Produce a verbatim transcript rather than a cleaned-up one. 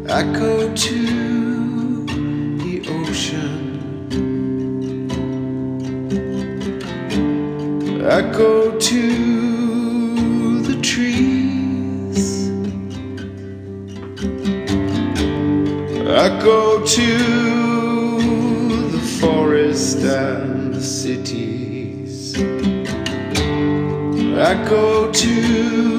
I go to the ocean, I go to the trees, I go to the forest and the cities, I go to